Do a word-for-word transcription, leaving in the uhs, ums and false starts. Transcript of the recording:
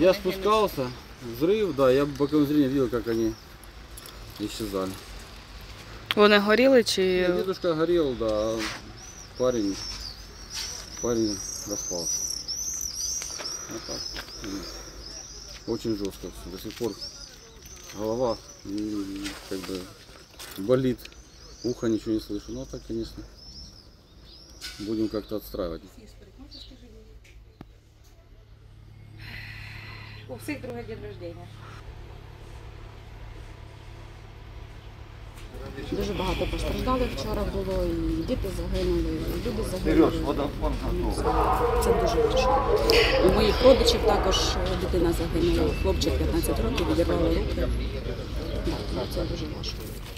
Я спускался, взрыв, да, я боковым зрением видел, как они исчезали. Вони горіли чи... Дедушка горел, да, а парень, парень распался. Вот так. Очень жестко все. До сих пор голова как бы болит, ухо ничего не слышу. Ну а так, конечно, будем как-то отстраивать. У всіх друге день рождения. Дуже багато постраждалих вчора було, і діти загинули, і люди загинули. Це дуже важко. У моїх родичів також дитина загинула. Хлопчик п'ятнадцять років, відірвало руки. Так, це дуже важко.